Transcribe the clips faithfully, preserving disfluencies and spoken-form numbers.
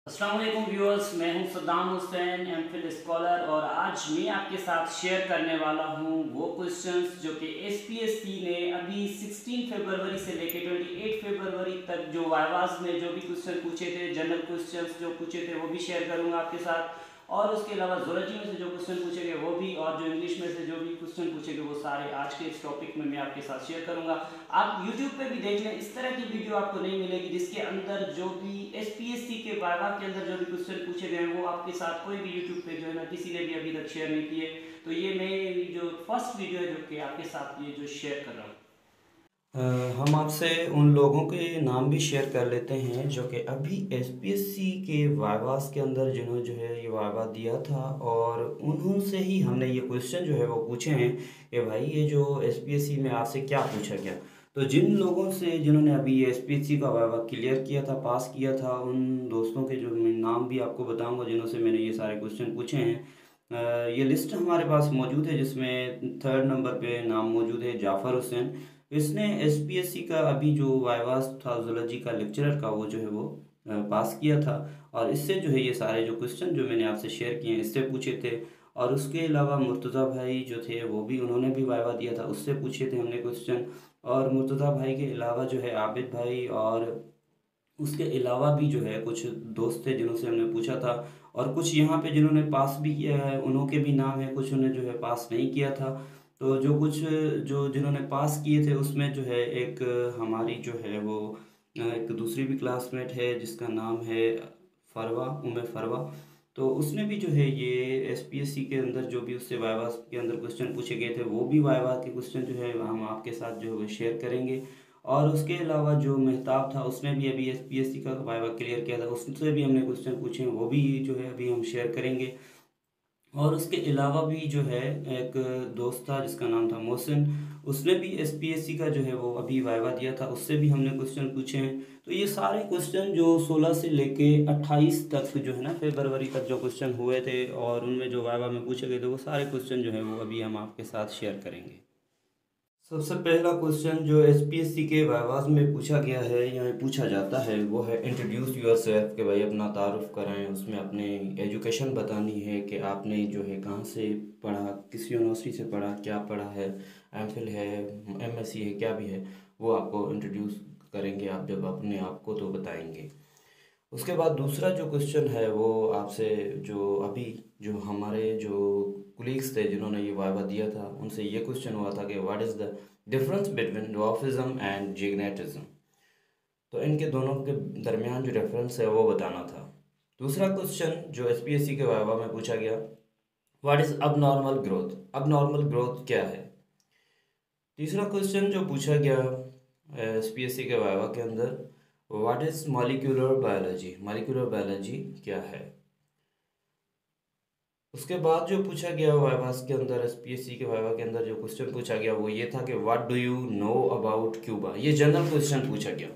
अस्सलाम वालेकुम व्यूअर्स, मैं हूं सद्दाम हुसैन एमफिल स्कॉलर और आज मैं आपके साथ शेयर करने वाला हूं वो क्वेश्चंस जो कि एसपीएससी ने अभी सोलह फरवरी से लेकर अट्ठाईस फरवरी तक जो वाइवास में जो भी क्वेश्चन पूछे थे, जनरल क्वेश्चंस जो पूछे थे वो भी शेयर करूंगा आपके साथ। और उसके अलावा जोलॉजी में से जो क्वेश्चन पूछे गए वो भी, और जो इंग्लिश में से जो भी क्वेश्चन पूछे गए वो सारे आज के इस टॉपिक में मैं आपके साथ शेयर करूंगा। आप यूट्यूब पे भी देख लें, इस तरह की वीडियो आपको नहीं मिलेगी जिसके अंदर जो भी एसपीएससी के वाइवा के अंदर जो भी क्वेश्चन पूछे गए हैं वो आपके साथ कोई भी यूट्यूब पे जो है ना किसी ने भी अभी तक शेयर नहीं किए। तो ये मेरी जो फर्स्ट वीडियो है जो कि आपके साथ ये जो शेयर कर रहा हूँ। अ, हम आपसे उन लोगों के नाम भी शेयर कर लेते हैं जो कि अभी एसपीएससी के वाइवास के अंदर जिन्होंने जो है ये वाइवा दिया था, और उन्होंने ही हमने ये क्वेश्चन जो है वो पूछे हैं कि भाई ये जो एसपीएससी में आपसे क्या पूछा गया। तो जिन लोगों से जिन्होंने अभी ये एसपीएससी का वाइवा क्लियर किया था, पास किया था, उन दोस्तों के जो मैं नाम भी आपको बताऊंगा जिन्हों से मैंने ये सारे क्वेश्चन पूछे हैं। अ, ये लिस्ट हमारे पास मौजूद है जिसमें थर्ड नंबर पे नाम मौजूद है जाफ़र हुसैन। इसने एसपीएससी का अभी जो वाइवास था जूलॉजी का लेक्चरर का, वो जो है वो अ, पास किया था, और इससे जो है ये सारे जो क्वेश्चन जो मैंने आपसे शेयर किए हैं इससे पूछे थे। और उसके अलावा मुर्तज़ा भाई जो थे वो भी, उन्होंने भी वाइवा दिया था, उससे पूछे थे हमने क्वेश्चन। और मुर्तज़ा भाई के अलावा जो है आबिद भाई, और उसके अलावा भी जो है कुछ दोस्त थे जिन्होंने हमने पूछा था। और कुछ यहाँ पे जिन्होंने पास भी किया है उन्हों के भी नाम है, कुछ उन्होंने जो है पास नहीं किया था। तो जो कुछ जो जिन्होंने पास किए थे उसमें जो है एक हमारी जो है वो अ, एक दूसरी भी क्लासमेट है जिसका नाम है फरवा, उमे फरवा। तो उसने भी जो है ये एसपीएससी के अंदर जो भी उससे वाइवा के अंदर क्वेश्चन पूछे गए थे वो भी वाइवा के क्वेश्चन जो है हम आपके साथ जो है वो शेयर करेंगे। और उसके अलावा जो मेहताब था उसने भी अभी एसपीएससी का वाइवा क्लियर किया था, उससे भी हमने क्वेश्चन पूछे हैं, वो भी जो है अभी हम शेयर करेंगे। और उसके अलावा भी जो है एक दोस्त था जिसका नाम था मोहसिन, उसने भी एसपीएससी का जो है वो अभी वाइवा दिया था, उससे भी हमने क्वेश्चन पूछे हैं। तो ये सारे क्वेश्चन जो सोलह से लेके अट्ठाईस तक जो है ना फरवरी तक जो क्वेश्चन हुए थे और उनमें जो वाइवा में पूछे गए थे, वो सारे क्वेश्चन जो है वो अभी हम आपके साथ शेयर करेंगे। सबसे पहला क्वेश्चन जो एसपीएससी के वाइवाज में पूछा गया है या पूछा जाता है वो है इंट्रोड्यूस योर सेल्फ, के भाई अपना तारुफ कराएं। उसमें अपने एजुकेशन बतानी है कि आपने जो है कहाँ से पढ़ा, किस यूनिवर्सिटी से पढ़ा, क्या पढ़ा है, एमफिल है, एमएससी है, क्या भी है, वो आपको इंट्रोड्यूस करेंगे। आप जब अपने आप को तो बताएंगे। उसके बाद दूसरा जो क्वेश्चन है वो आपसे, जो अभी जो हमारे जो कुलीग्स थे जिन्होंने ये वाइवा दिया था उनसे ये क्वेश्चन हुआ था कि what is the difference between dwarfism and gigantism. तो इनके दोनों के दरमियान जो डिफरेंस है वो बताना था। दूसरा क्वेश्चन जो एसपीएससी के वाइवा में पूछा गया, what is abnormal growth, abnormal growth क्या है। तीसरा क्वेश्चन जो पूछा गया एसपीएससी के वाइवा के अंदर, what is molecular biology, molecular biology क्या है। उसके बाद जो पूछा गया वाइवास के अंदर, एसपीएससी के वाइवा के अंदर जो क्वेश्चन पूछा गया वो ये था कि what do you know about Cuba. ये जनरल क्वेश्चन पूछा गया।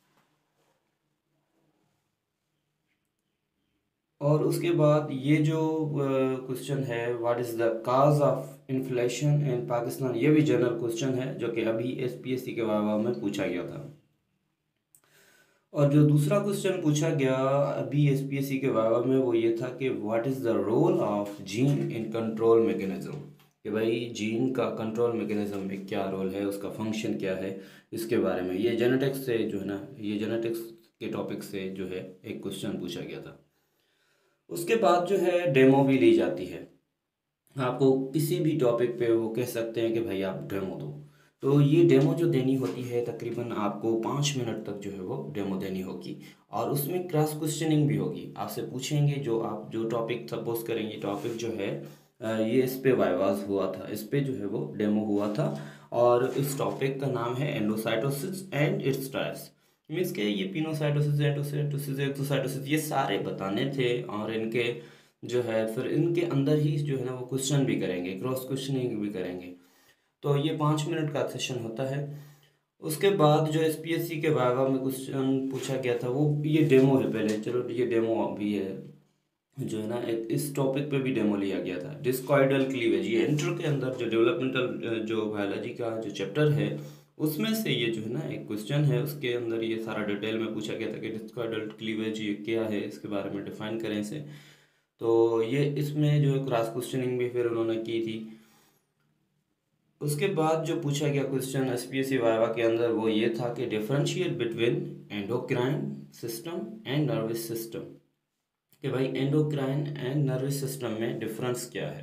और उसके बाद ये जो क्वेश्चन है, what is the cause of inflation in Pakistan, ये भी जनरल क्वेश्चन है जो कि अभी एसपीएससी के वाइवा में पूछा गया था। और जो दूसरा क्वेश्चन पूछा गया अभी एसपीएससी के वाइवा में वो ये था कि what is the role of gene in control mechanism, कि भाई जीन का कंट्रोल मैकेनिज्म में क्या रोल है, उसका फंक्शन क्या है, इसके बारे में। ये जेनेटिक्स से जो है ना, ये जेनेटिक्स के टॉपिक से जो है एक क्वेश्चन पूछा गया था। उसके बाद जो है डेमो भी ली जाती है। आपको किसी भी टॉपिक पे वो कह सकते हैं कि भाई आप डेमो दो। तो ये डेमो जो देनी होती है तकरीबन आपको पाँच मिनट तक जो है वो डेमो देनी होगी। और उसमें क्रॉस क्वेश्चनिंग भी होगी, आपसे पूछेंगे जो आप जो टॉपिक सपोज करेंगे, टॉपिक जो है अ, ये इस पे वाइवाज हुआ था, इस पे जो है वो डेमो हुआ था। और इस टॉपिक का नाम है endocytosis and its types. Means के ये पिनोसाइटोसिस, एंडोसाइटोसिस, एक्सोसाइटोसिस, ये सारे बताने थे। और इनके जो है फिर इनके अंदर ही जो है ना वो क्वेश्चन भी करेंगे, क्रॉस क्वेश्चनिंग भी करेंगे। तो ये पाँच मिनट का सेशन होता है। उसके बाद जो एसपीएससी के वाइवा में क्वेश्चन पूछा गया था वो ये डेमो है। पहले चलो ये डेमो भी है जो है ना, एक इस टॉपिक पे भी डेमो लिया गया था, डिस्कॉइडल क्लीवेज। ये इंटर के अंदर जो डेवलपमेंटल जो बायोलॉजी का जो चैप्टर है उसमें से ये जो है ना एक क्वेश्चन है, उसके अंदर ये सारा डिटेल में पूछा गया था कि डिस्कॉर्डल क्लीवेज ये क्या है, इसके बारे में डिफाइन करें इसे। तो ये इसमें जो है क्रॉस क्वेश्चनिंग भी फिर उन्होंने की थी। उसके बाद जो पूछा गया क्वेश्चन एसपीएससी वाइवा के अंदर वो ये था कि differentiate between endocrine system and nervous system, कि भाई एंडोक्राइन एंड नर्वस सिस्टम में डिफरेंस क्या है।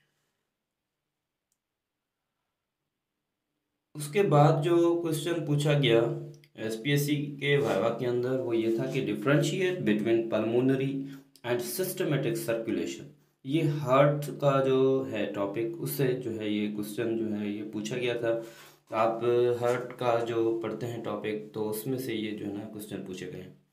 उसके बाद जो क्वेश्चन पूछा गया एसपीएससी के वाइवा के अंदर वो ये था कि differentiate between pulmonary and systemic circulation. ये हार्ट का जो है टॉपिक, उससे जो है ये क्वेश्चन जो है ये पूछा गया था। आप हार्ट का जो पढ़ते हैं टॉपिक तो उसमें से ये जो है ना क्वेश्चन पूछे गए हैं।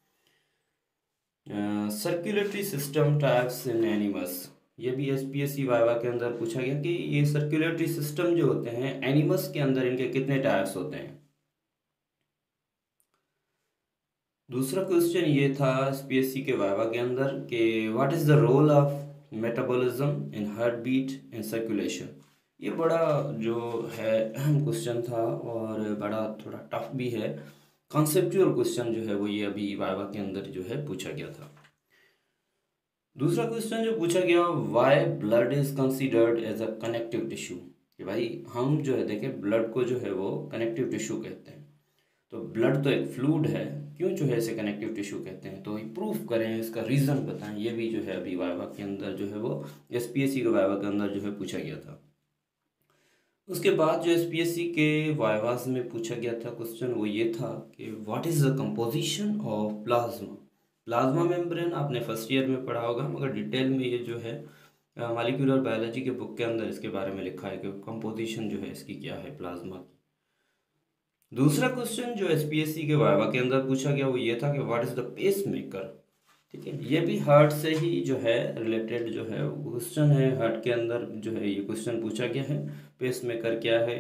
Circulatory system types in animals, ये भी एसपीएससी वाइवा के अंदर पूछा गया कि ये सर्कुलेटरी सिस्टम जो होते हैं एनिमल्स के अंदर इनके कितने टाइप्स होते हैं। दूसरा क्वेश्चन ये था एसपीएससी के वाइवा के अंदर कि what is the role of metabolism in heart beat in circulation. ये बड़ा जो है अहम क्वेश्चन था और बड़ा थोड़ा टफ भी है। कॉन्सेप्चुअल क्वेश्चन जो है वो ये अभी वाइवा के अंदर जो है पूछा गया था। दूसरा क्वेश्चन जो पूछा गया why blood is considered as a connective tissue, कि भाई हम जो है देखें ब्लड को जो है वो कनेक्टिव टिश्यू कहते हैं। तो ब्लड तो एक फ्लूइड है, क्यों जो है इसे कनेक्टिव टिश्यू कहते हैं, तो प्रूफ करें, इसका रीज़न बताएं। ये भी जो है अभी वाइवा के अंदर जो है वो एसपीएससी के वाइवा के अंदर जो है पूछा गया था। उसके बाद जो एसपीएससी के वाइवास में पूछा गया था क्वेश्चन वो ये था कि what is the composition of plasma. Plasma membrane आपने फर्स्ट ईयर में पढ़ा होगा, मगर डिटेल में ये जो है मॉलिक्यूलर बायोलॉजी के बुक के अंदर इसके बारे में लिखा है कि कंपोजिशन जो है इसकी क्या है प्लाज्मा की। दूसरा क्वेश्चन जो एसपीएससी के वाइवा के अंदर पूछा गया वो ये था कि what is the pacemaker. ठीक है, ये भी हार्ट से ही जो है रिलेटेड जो है क्वेश्चन है। हार्ट के अंदर जो है ये क्वेश्चन पूछा गया है, पेस मेकर क्या है।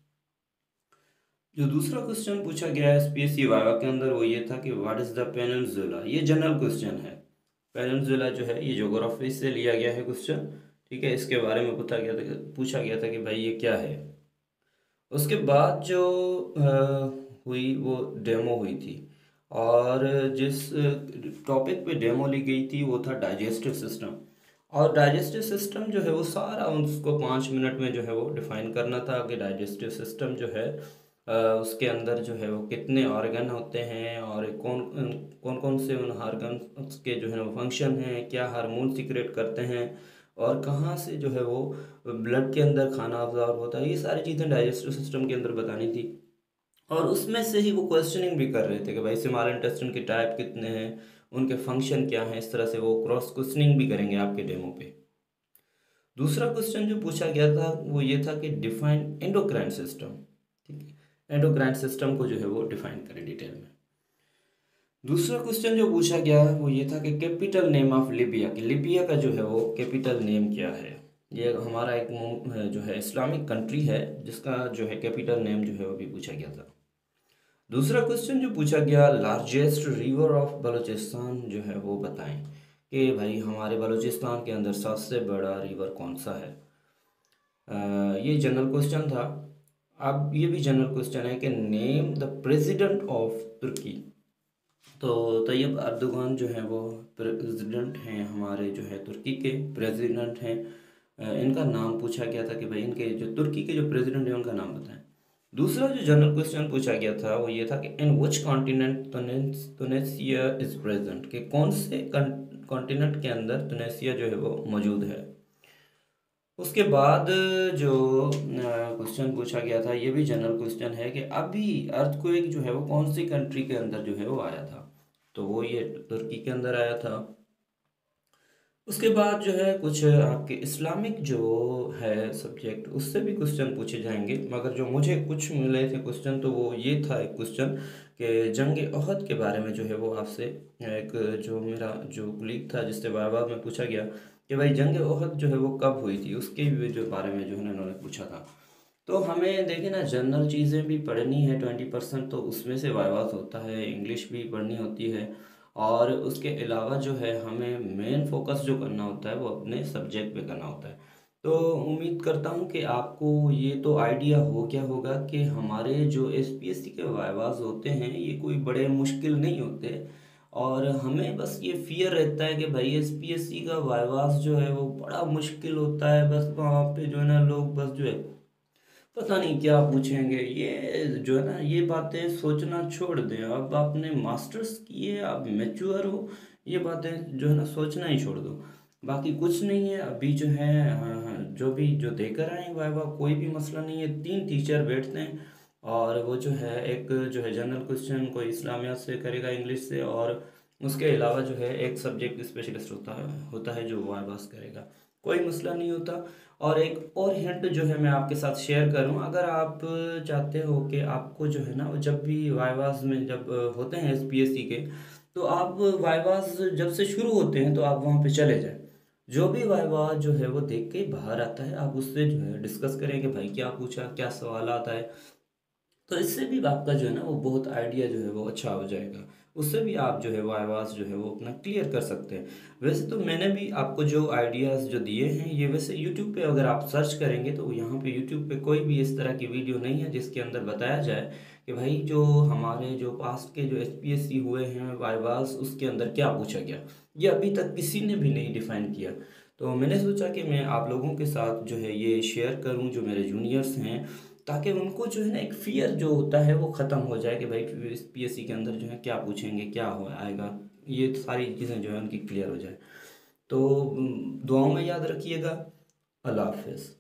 जो दूसरा क्वेश्चन पूछा गया है एसपीएससी वाइवा के अंदर वो ये था कि व्हाट इज़ द पेनिनसुला। ये जनरल क्वेश्चन है। पेनिनसुला जो है ये ज्योग्राफी से लिया गया है क्वेश्चन। ठीक है, इसके बारे में पूछा गया था पूछा गया था कि भाई ये क्या है। उसके बाद जो हुई वो डेमो हुई थी, और जिस टॉपिक पे डेमो ली गई थी वो था डाइजेस्टिव सिस्टम। और डाइजेस्टिव सिस्टम जो है वो सारा उसको पाँच मिनट में जो है वो डिफाइन करना था कि डाइजेस्टिव सिस्टम जो है उसके अंदर जो है वो कितने ऑर्गन होते हैं और कौन कौन कौन से उन ऑर्गन के जो है वो फंक्शन हैं, क्या हार्मोन सीक्रेट करते हैं और कहाँ से जो है वो ब्लड के अंदर खाना अब्जॉर्ब होता है। ये सारी चीज़ें डाइजेस्टिव सिस्टम के अंदर बतानी थी। और उसमें से ही वो क्वेश्चनिंग भी कर रहे थे कि भाई स्मॉल इंटेस्टाइन के टाइप कितने हैं, उनके फंक्शन क्या हैं। इस तरह से वो क्रॉस क्वेश्चनिंग भी करेंगे आपके डेमो पे। दूसरा क्वेश्चन जो पूछा गया था वो ये था कि डिफाइन एंडोक्राइन सिस्टम। ठीक है, एंडोक्राइन सिस्टम को जो है वो डिफाइन करें डिटेल में। दूसरा क्वेश्चन जो पूछा गया वो ये था कि कैपिटल नेम ऑफ लीबिया, कि लीबिया का जो है वो कैपिटल नेम क्या है। ये हमारा एक जो है इस्लामिक कंट्री है जिसका जो है कैपिटल नेम जो है वो भी पूछा गया था। दूसरा क्वेश्चन जो पूछा गया लार्जेस्ट रिवर ऑफ बलूचिस्तान जो है वो बताएं, कि भाई हमारे बलूचिस्तान के अंदर सबसे बड़ा रिवर कौन सा है। आ, ये जनरल क्वेश्चन था। अब ये भी जनरल क्वेश्चन है कि name the president of Turkey. तो तैयब अर्दोगान जो है वो प्रेसिडेंट हैं हमारे जो है तुर्की के प्रेसिडेंट हैं। इनका नाम पूछा गया था कि भाई इनके जो तुर्की के जो प्रेसिडेंट हैं उनका नाम बताएं। दूसरा जो जनरल क्वेश्चन पूछा गया था वो ये था कि in which continent Tunisia is present, कि कौन से कॉन्टिनेंट के अंदर तुनिसिया जो है वो मौजूद है। उसके बाद जो क्वेश्चन पूछा गया था ये भी जनरल क्वेश्चन है कि अभी अर्थक्वेक जो है वो कौन सी कंट्री के अंदर जो है वो आया था, तो वो ये तुर्की के अंदर आया था। उसके बाद जो है कुछ आपके इस्लामिक जो है सब्जेक्ट उससे भी क्वेश्चन पूछे जाएंगे, मगर जो मुझे कुछ मिले थे क्वेश्चन तो वो ये था एक क्वेश्चन कि जंग ओहद के बारे में जो है वो आपसे एक जो मेरा जो कुलीग था जिससे वाइवा में पूछा गया कि भाई जंग ओहद जो है वो कब हुई थी, उसके भी जो बारे में जो है उन्होंने पूछा था। तो हमें देखें ना जनरल चीज़ें भी पढ़नी है ट्वेंटी परसेंट, तो उसमें से वाइवास होता है, इंग्लिश भी पढ़नी होती है, और उसके अलावा जो है हमें मेन फोकस जो करना होता है वो अपने सब्जेक्ट पे करना होता है। तो उम्मीद करता हूँ कि आपको ये तो आइडिया हो गया होगा कि हमारे जो एसपीएससी के वाइवास होते हैं ये कोई बड़े मुश्किल नहीं होते, और हमें बस ये फियर रहता है कि भाई एसपीएससी का वाइवास जो है वो बड़ा मुश्किल होता है। बस वहाँ पे जो है ना लोग बस जो है पता नहीं क्या पूछेंगे, ये जो है ना ये बातें सोचना छोड़ दें। अब आपने मास्टर्स किए, आप मैच्योर हो, ये बातें जो है ना सोचना ही छोड़ दो। बाकी कुछ नहीं है अभी जो है, हाँ, जो भी जो देकर आए वाइवा कोई भी मसला नहीं है। तीन टीचर बैठते हैं और वो जो है एक जो है जनरल क्वेश्चन कोई इस्लामियात से करेगा, इंग्लिश से, और उसके अलावा जो है एक सब्जेक्ट स्पेशलिस्ट होता है होता है जो वाइवास करेगा। कोई मसला नहीं होता। और एक और हिंट जो है मैं आपके साथ शेयर करूं, अगर आप चाहते हो कि आपको जो है ना जब भी वाइवास में जब होते हैं एसपीएससी के, तो आप वाइवास जब से शुरू होते हैं तो आप वहां पे चले जाएं। जो भी वाइवा जो है वो देख के बाहर आता है आप उससे जो है डिस्कस करें कि भाई क्या पूछा, क्या सवाल आता है। तो इससे भी आपका जो है ना वो बहुत आइडिया जो है वो अच्छा हो जाएगा। उससे भी आप जो है वो आवाज़ जो है वो अपना क्लियर कर सकते हैं। वैसे तो मैंने भी आपको जो आइडियाज़ जो दिए हैं ये वैसे यूट्यूब पे अगर आप सर्च करेंगे तो यहाँ पे यूट्यूब पे कोई भी इस तरह की वीडियो नहीं है जिसके अंदर बताया जाए कि भाई जो हमारे जो पास्ट के जो एचपीएससी हुए हैं वाइवास उसके अंदर क्या पूछा गया। ये अभी तक किसी ने भी नहीं डिफाइन किया। तो मैंने सोचा कि मैं आप लोगों के साथ जो है ये शेयर करूं, जो मेरे जूनियर्स हैं, ताकि उनको जो है ना एक फियर जो होता है वो ख़त्म हो जाए कि भाई पीएससी के अंदर जो है क्या पूछेंगे, क्या हो आएगा, ये सारी चीज़ें जो है उनकी क्लियर हो जाए। तो दुआओं में याद रखिएगा। अल्लाह हाफिज़।